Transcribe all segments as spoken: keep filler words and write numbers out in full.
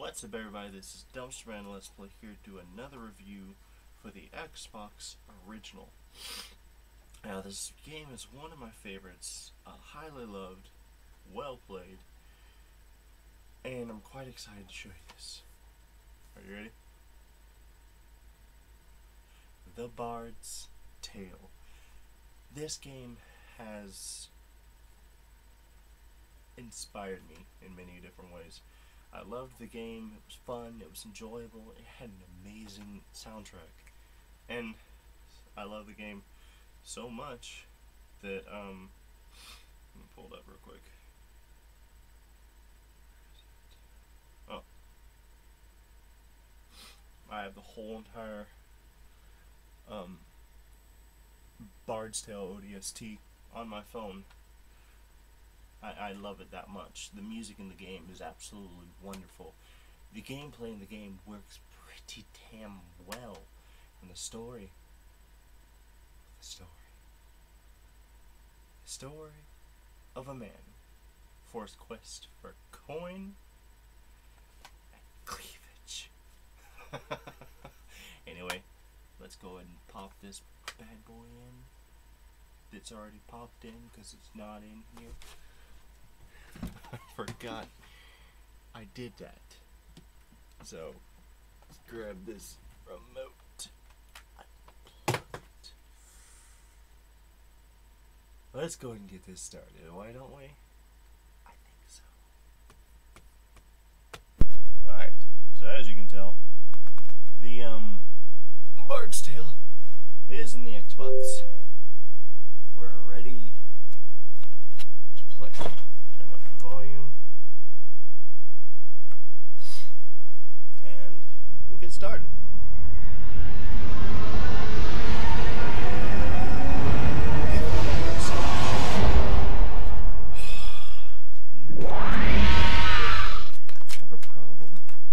What's up, everybody? This is Dumpsterman Let's Play here to do another review for the Xbox Original. Now, this game is one of my favorites, uh, highly loved, well played, and I'm quite excited to show you this. Are you ready? The Bard's Tale. This game has inspired me in many different ways. I loved the game, it was fun, it was enjoyable, it had an amazing soundtrack. And I love the game so much that, um, let me pull it up real quick. Oh. I have the whole entire, um, Bard's Tale O D S T on my phone. I, I love it that much. The music in the game is absolutely wonderful. The gameplay in the game works pretty damn well. And the story, the story, the story of a man for his quest for coin and cleavage. Anyway, let's go ahead and pop this bad boy in. It's already popped in because it's not in here. I forgot I did that. So, let's grab this remote. Let's go ahead and get this started, why don't we? I think so. Alright, so as you can tell, the um Bard's Tale is in the Xbox. We're ready to play. Turn up the volume, and we'll get started. You have a problem.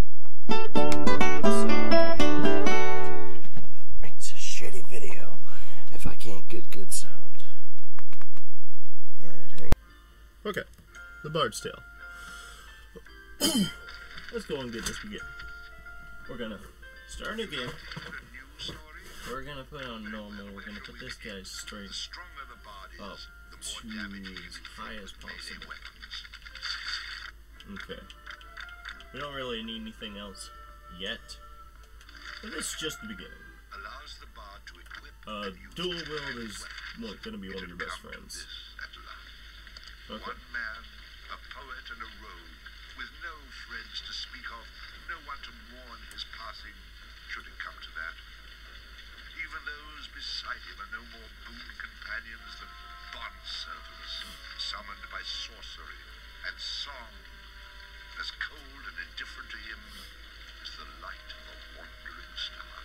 Makes a shitty video if I can't get good sound. Alright, hang on. Okay. The Bard's Tale. Let's go and get this begin. We're gonna start again. We're gonna put on normal. We're gonna put this guy's strength up to as high as possible. Okay. We don't really need anything else yet. But this is just the beginning. Uh, Dual Wield is well, gonna be one of your best friends. Okay. One man, a poet and a rogue, with no friends to speak of, no one to mourn his passing, should it come to that. Even those beside him are no more boon companions than bond servants, summoned by sorcery and song, as cold and indifferent to him as the light of a wandering star.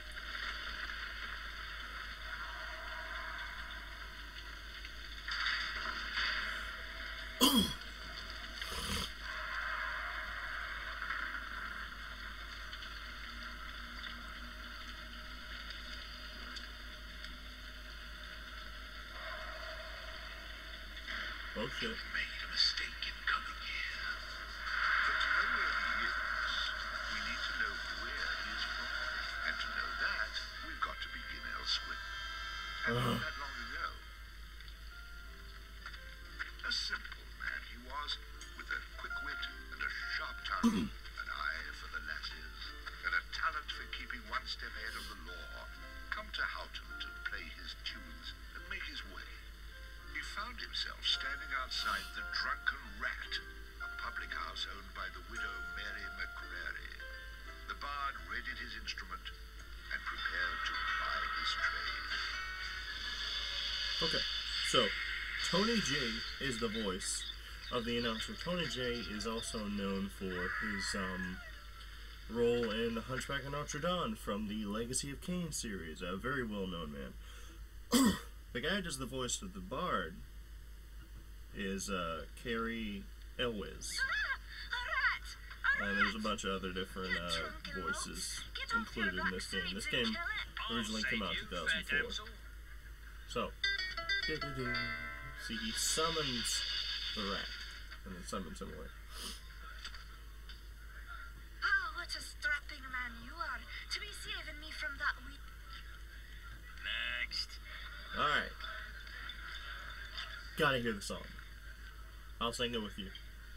Oh shit. You've made a mistake in coming here. But to know where he is, we need to know where he is from. And to know that, we've got to begin elsewhere. And Uh. not that long ago. A simple man he was, with a quick wit and a sharp tongue, an eye for the lasses, and a talent for keeping one step ahead of the law, come to Houghton to play his tunes and make his way. He found himself standing outside the Drunken Rat, a public house owned by the widow Mary McCreary. The bard readied his instrument and prepared to ply his trade. Okay, so Tony Jay is the voice of the announcer. Tony Jay is also known for his um, role in The Hunchback of Notre Dame from the Legacy of Kain series, a very well-known man. The guy who does the voice of the Bard is uh, Cary Elwes. And there's a bunch of other different uh, voices included in this game. This game originally came out in two thousand four. So, see, he summons the rat, and then summons him away. Gotta hear the song. I'll sing it with you.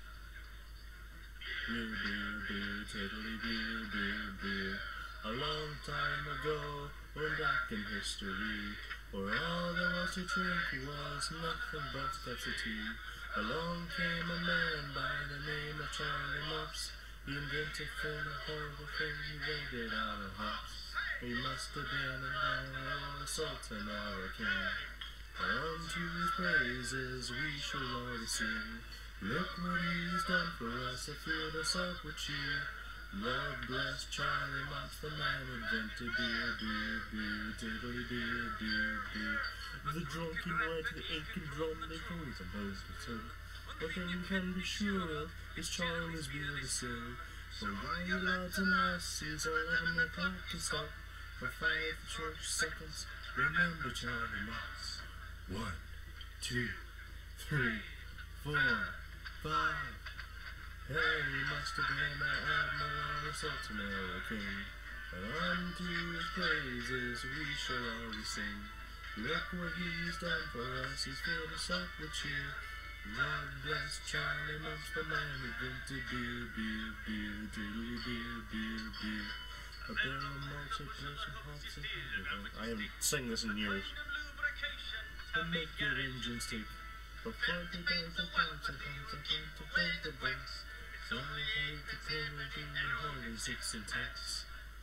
Boo, boo, boo, tiddly boo, boo, boo. A long time ago, or back in history, where all there was to drink was nothing but cups of tea. Along came a man by the name of Charlie Mops. He invented a horrible thing, he raided our hops. He must have been an honor or a sultan or a king. Unto his praises we shall always sing. Look what he's done for us, it filled us up with cheer. Lord bless Charlie Mops, the man invented beer, beer, beer, diddly beer, beer, beer. The drunken way to the aching drum, they call it a nose for two. But then you can be sure of is Charlie's beer to sell. For all you lads and lassies, eleven o'clock can stop. For five short seconds, remember Charlie Mops. One, two, three, four, five. Hey, he must have been an admiral or sultan or a king. And unto his praises we shall always sing. Look what he's done for us, he's filled us up with cheer. Lord bless Charlie Mops, the man who invented beer, beer, beer, diddly beer, beer, beer. A barrel of multiplication hops and beer. I haven't sang this in years. And make your engines tick. Before the days of bounce and bounce and bounce and bounce and bounce. So I hate to play with you and holy six and tax.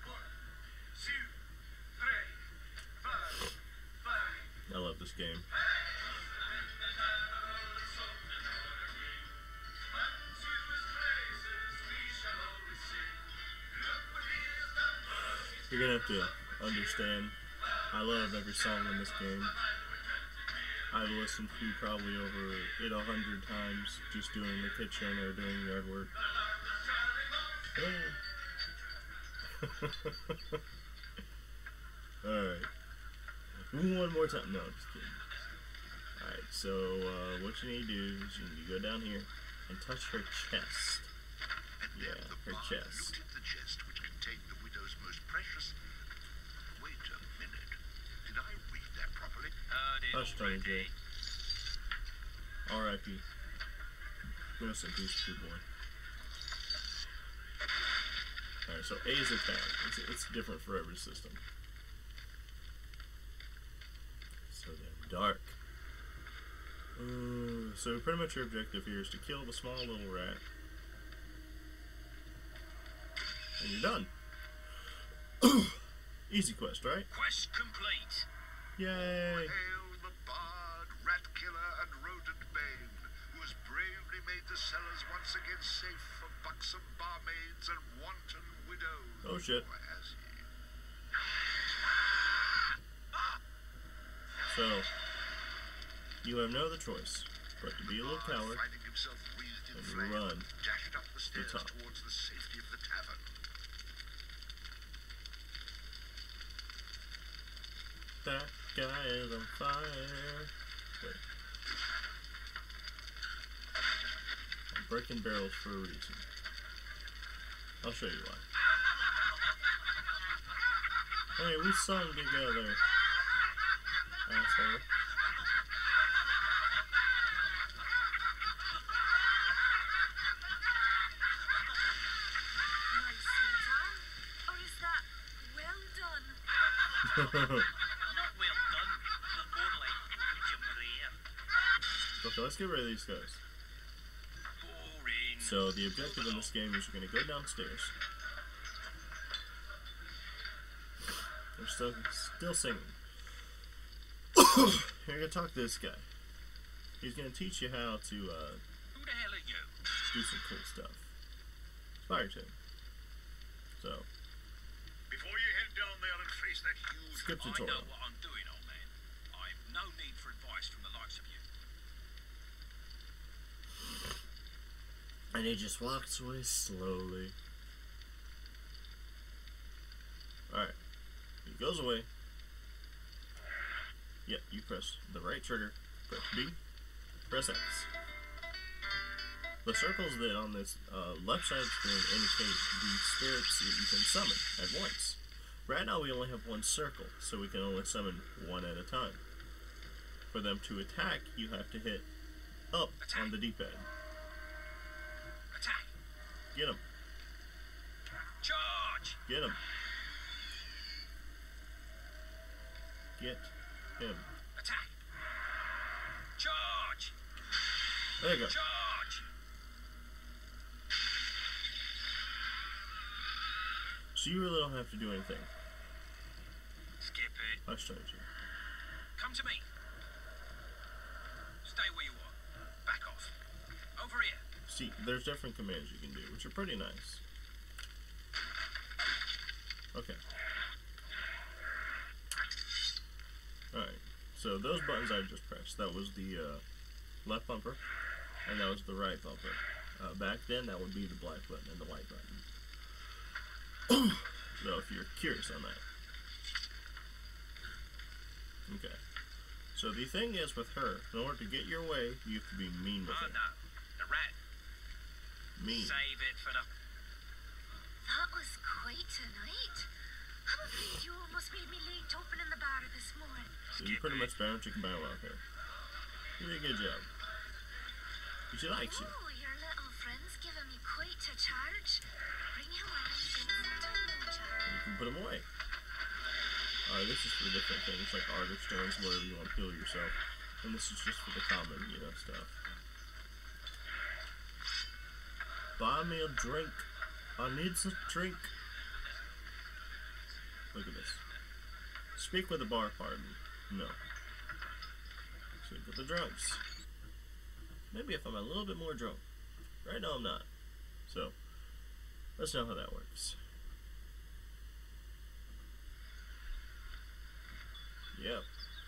I love this game. You're gonna have to understand, I love every song in this game. I've listened to probably over it a hundred times just doing the kitchen or doing yard work. Alright. One more time. No, just kidding. Alright, so uh, what you need to do is you need to go down here and touch her chest. Yeah, her chest. Looked at the chest which contained the widow's most precious. Wait a minute. Did I read that properly? Hush, Tony J. R I P Rest in peace, good boy. Alright, so A is attack. It's, it's different for every system. So then, dark. Uh, so pretty much your objective here is to kill the small little rat. And you're done. Easy quest, right? Quest complete. Yay! Hail the bard, rat killer, and rodent bane, who has bravely made the cellars once again safe for buxom barmaids and wanton widows. Oh shit. Or has he? So, you have no other choice but to be a little coward Finding himself wreathed in and flame, run dashed up the stairs top. towards the safety of the tavern. That guy is on fire. Wait. I'm breaking barrels for a reason. I'll show you why. Hey, we sung together. Asshole. Nicely done. Or is that well done? Not well done. More like medium rare. Okay, let's get rid of these guys. Boring. So the objective in this game is you're going to go downstairs. They're still, still singing. You're going to talk to this guy. He's going to teach you how to uh, Who the hell are you? do some cool stuff. Fire to him. So, Before you head down there and face that huge... skip I tutorial. know what I'm doing, old man. I've no need for advice from the likes of you. And he just walks away slowly. Alright. He goes away. Yep, you press the right trigger, press B, press X. The circles that on this uh, left side of the screen indicate the spirits that you can summon at once. Right now we only have one circle, so we can only summon one at a time. for them to attack, you have to hit up Attack. on the D-pad. Attack. Get him. Charge. Get him. Get him. Attack. Charge. There you go. Charge. So you really don't have to do anything. Skip it. I'll show you. Come to me. Stay where you are. Back off. Over here. See, there's different commands you can do, which are pretty nice. Okay. Alright, so those buttons I just pressed, that was the uh, left bumper, and that was the right bumper. Uh, back then, that would be the black button and the white button. So, if you're curious on that. Okay. So, the thing is with her, in order to get your way, you have to be mean with Oh her. no. The rat. Mean. Save it for the... That was quite a night. I'm afraid you almost made me late opening the bar this morning. So, you pretty much bound chicken bow wow here. You did a good job. But she likes you. Oh, your little friend's giving me quite a charge. Bring him on and get some time, won't ya? And you can put them away. Alright, this is for different things like artist stones, whatever you want to heal yourself. And this is just for the common, you know, stuff. Buy me a drink. I need a drink. Look at this. Speak with the bar pardon. No. Speak with the drunks. Maybe if I'm a little bit more drunk. Right now I'm not. So, let's know how that works. Yep.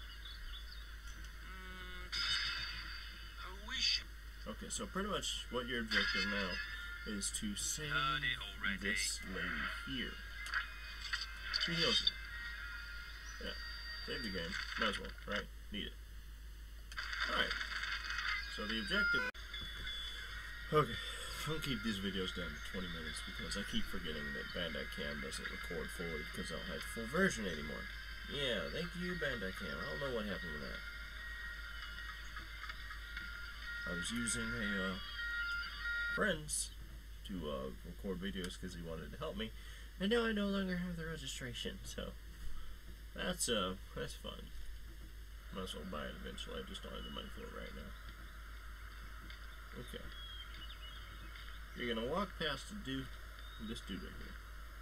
I wish... Okay, so pretty much what your objective now is to save Heard it already. this lady here. She heals you. Yeah. Save the game. Might as well, right? Need it. Alright. So the objective... Okay. I'm going to keep these videos down to twenty minutes because I keep forgetting that Bandai Cam doesn't record fully because I don't have full version anymore. Yeah, thank you, Bandai Cam. I don't know what happened with that. I was using a, uh, friends to, uh, record videos because he wanted to help me, and now I no longer have the registration, so that's, uh, that's fun. Might as well buy it eventually, I just don't have the money for it right now. Okay. You're gonna walk past the dude, this dude right here.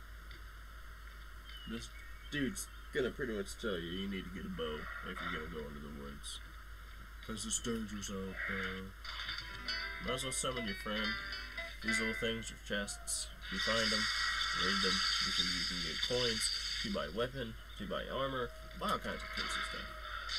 This dude's gonna pretty much tell you you need to get a bow if you're gonna go into the woods. Cause it's dangerous out there. Might as well summon your friend. These little things are chests. If you find them, raid them because you can get coins. If you buy a weapon, if you buy armor, buy all kinds of crazy stuff.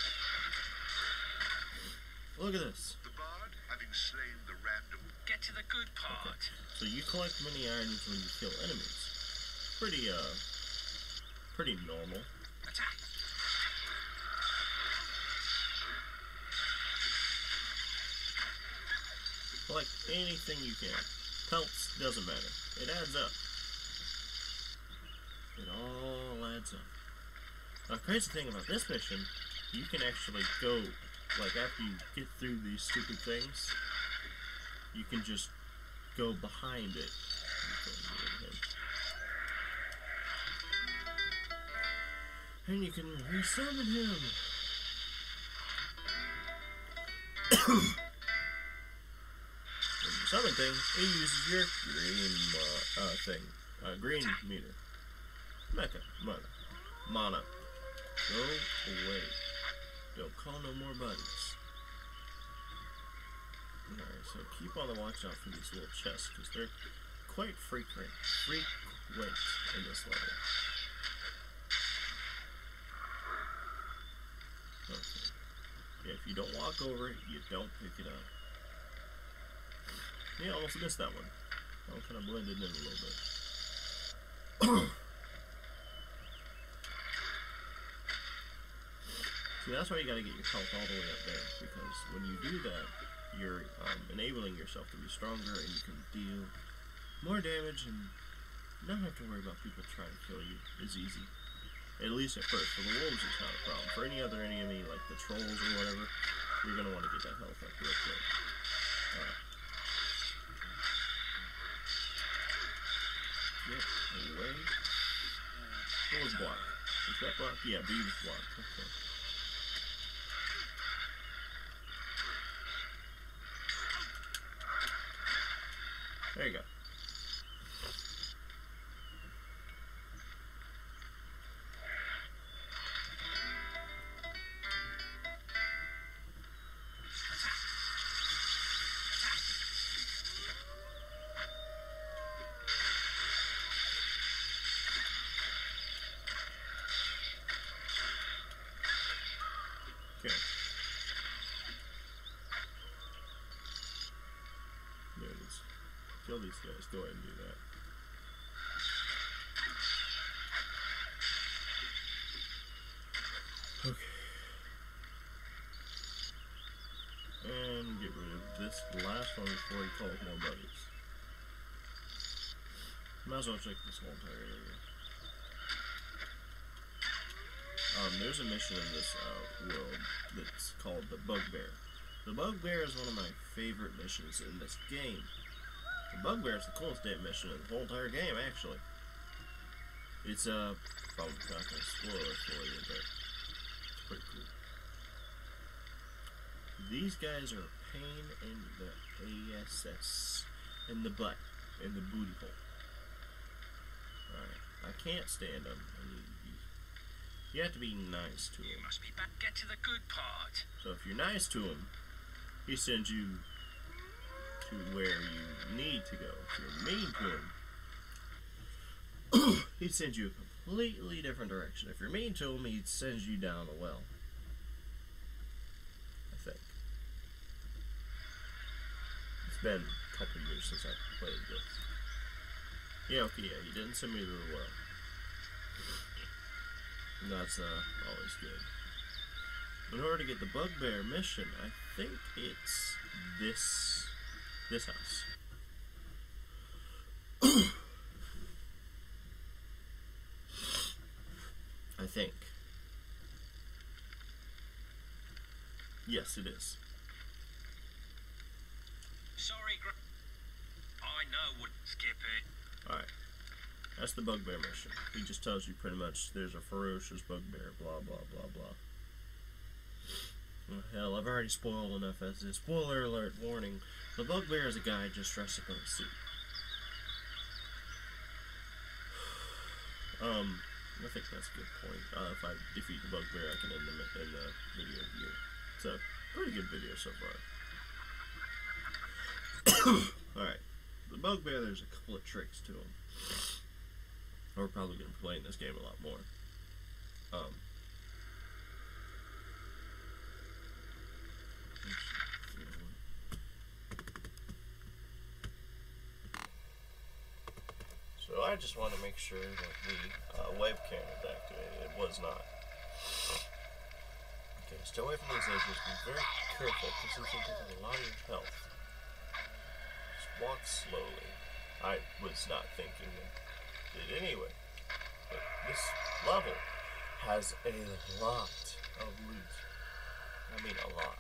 Look at this. The bard, having slain the random... Get to the good part. So you collect mini items when you kill enemies. Pretty, uh, pretty normal. Attack. Collect anything you can. Pelts, doesn't matter. It adds up. It all adds up. Now, the crazy thing about this mission, you can actually go, like, after you get through these stupid things, you can just go behind it. And you can resummon him. When you summon things, it uses your green uh, uh, thing. Uh, green meter. Mecha. Mana. Mana. Go away. Don't call no more buddies. Alright, so keep on the watch out for these little chests, because they're quite frequent, frequent in this level. Okay. Yeah, if you don't walk over it, you don't pick it up. Yeah, almost missed that one. That one kind of blended in a little bit. See, that's why you gotta get your health all the way up there, because when you do that, you're um, enabling yourself to be stronger, and you can deal more damage and not have to worry about people trying to kill you as easy. At least at first. For the wolves, it's not a problem. For any other enemy, like the trolls or whatever, you're going to want to get that health up real quick. Alright. Get away. What was block? Is that block? Yeah, B was block. Okay. There you go. Okay. There it is. Kill these guys. Go ahead and do that. Okay. And get rid of this last one before he calls more buddies. Might as well check this whole entire area. Um, there's a mission in this uh, world that's called the Bugbear. The Bugbear is one of my favorite missions in this game. The Bugbear is the coolest damn mission in the whole entire game, actually. It's, uh, probably not going to spoil it for you, but it's pretty cool. These guys are a pain in the ass, in the butt, in the booty hole. Alright, I can't stand them. I need to be, you have to be nice to You them. must be back. Get to the good part. So if you're nice to him, he sends you to where you need to go. If you're mean to him, he sends you a completely different direction. If you're mean to him, he sends you down a well. I think. It's been a couple years since I played this. Yeah, okay, yeah, he didn't send me to the well. And that's uh, always good. In order to get the Bugbear mission, I think it's this this house. I think. Yes, it is. Sorry, Gra- I know what. Skip it. Alright. That's the Bugbear mission. He just tells you pretty much there's a ferocious bugbear, blah, blah, blah, blah. Well, hell, I've already spoiled enough as this. Spoiler alert, warning. The Bugbear is a guy just dressed up in a suit. Um, I think that's a good point. Uh, if I defeat the Bugbear, I can end the, end the video here. It's a pretty good video so far. Alright. The Bugbear, there's a couple of tricks to him. We're probably going to be playing this game a lot more. Um, so I just want to make sure that the uh, webcam is activated. It was not. Okay, stay away from these edges. Be very careful because this will take a lot of your health. Just walk slowly. I was not thinking that. It anyway, but this level has a lot of loot. I mean a lot.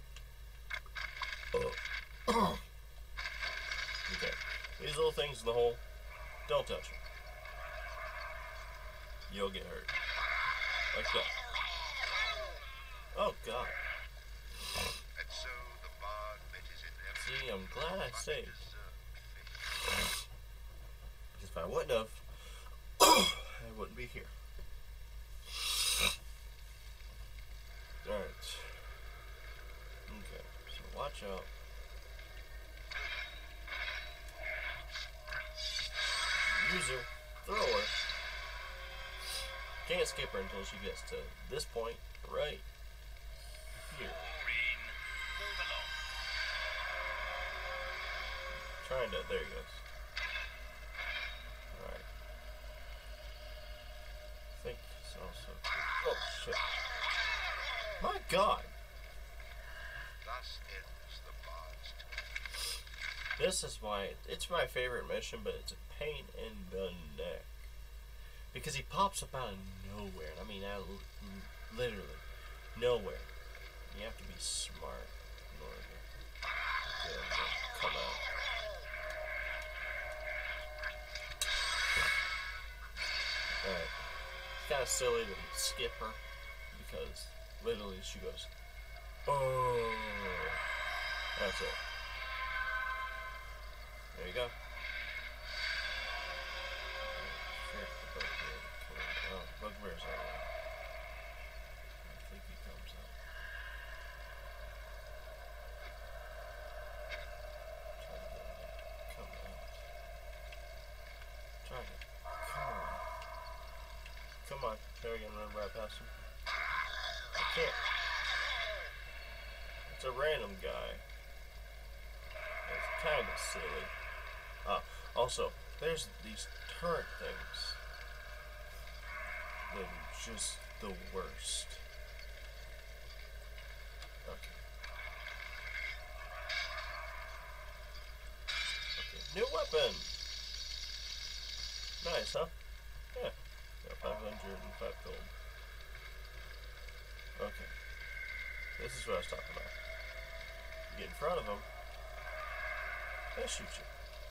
Oh. Okay, these little things in the hole, don't touch them. You'll get hurt. Like that. Oh God. And so the bard met his inevitable See, I'm glad I saved. fate. Because if I wouldn't have, I wouldn't be here. Alright. Okay, so watch out. User, thrower. Can't skip her until she gets to this point right here. Maureen, move along. Trying to, there he goes. Alright. I think it's also, oh shit. My God! Thus ends the bard's tour. This is why, it's my favorite mission, but it's a pain in the neck. because he pops up out of nowhere. I mean, out, literally nowhere. You have to be smart in order to get him to come out. Alright. It's kind of silly to skip her because literally she goes, oh. That's it. There you go. Oh, Bugbear's out there. I think he comes out. Try to get him to come out. Try to. Come on. Come on. There we go. Run right past him. I can't. It's a random guy. It's kind of silly. Uh, also, there's these turret things. They're just the worst. Okay. Okay. New weapon! Nice, huh? Yeah. Got five hundred five gold. Okay. This is what I was talking about. You get in front of them, they'll shoot you.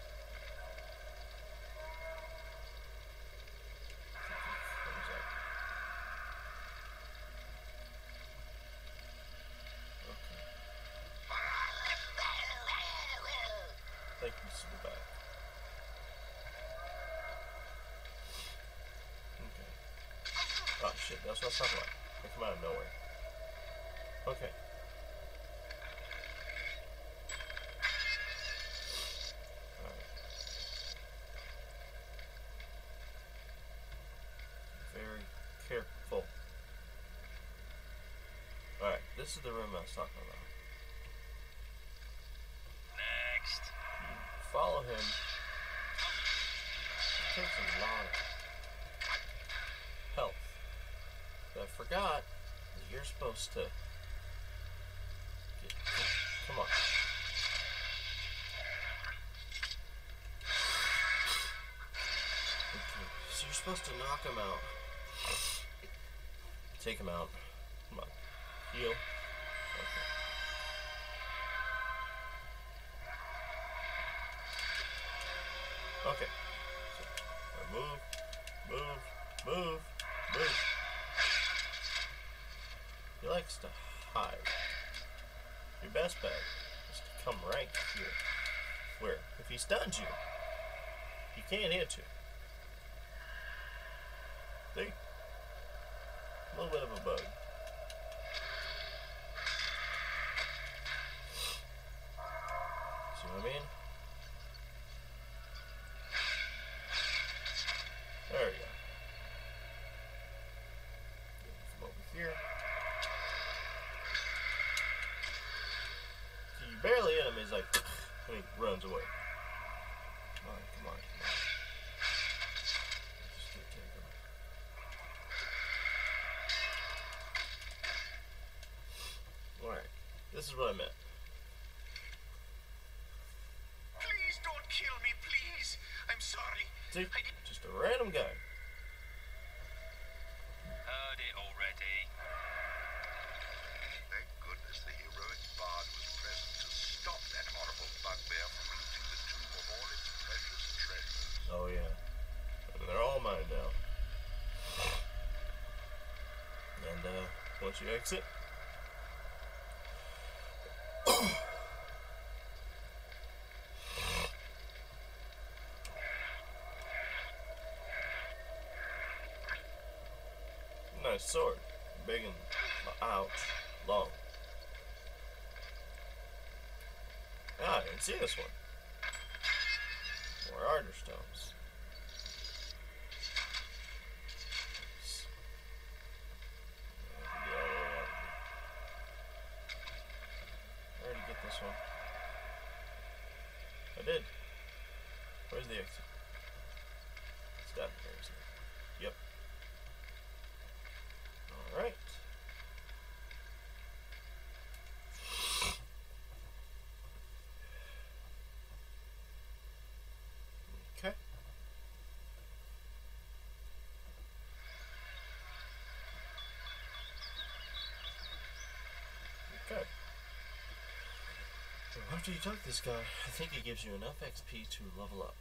Thank you to the back. Okay. Oh shit, that's what I was talking about. They come out of nowhere. Okay. Alright. Very careful. Alright, this is the room I was talking about. Next. Follow him. It takes a lot of health. But I forgot that you're supposed to get, come on. Okay, so you're supposed to knock him out. Take him out. Come on. Heal. Okay. Okay. So, move, move, move, move. He likes to hide. Your best bet is to come right here. Where, if he stuns you, he can't hit you. See? A little bit of a bug. See what I mean? There we go. From over here. So you barely hit him, he's like, and he runs away. Come on, come on, come on. Just get take him. Alright, this is what I meant. Please don't kill me, please. I'm sorry. See? Just a random guy. Heard it already. Thank goodness the heroic bard was present to stop that horrible bugbear from looting the tomb of all its precious treasures. Oh yeah. And they're all mine now. And uh, once you exit, nice sword, big and ouch, long. Ah, I didn't see this one. More Ardor stones. I already get this one. I did. Where's the exit? It's down here, isn't it? Yep. Alright. Okay. after you talk to this guy, I think it gives you enough X P to level up.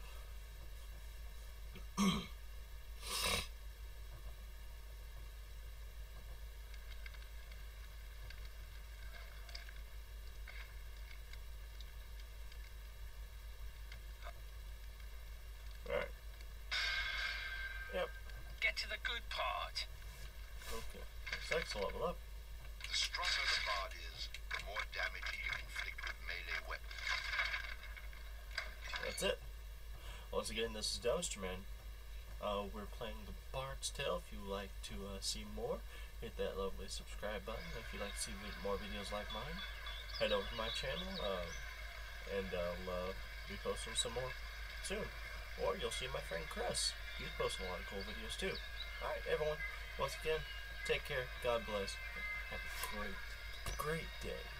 Alright. Yep. Get to the good part. Okay. Six will level up. The stronger the bard is, the more damage he can inflict with melee weapons. That's it. Once again, this is Dosterman. Uh, we're playing the Bard's Tale. If you would like to uh, see more, hit that lovely subscribe button. If you'd like to see more videos like mine, head over to my channel, uh, and I'll uh, be posting some more soon. Or you'll see my friend Chris. He's posting a lot of cool videos too. Alright, everyone. Once again, take care. God bless. Have a great, great day.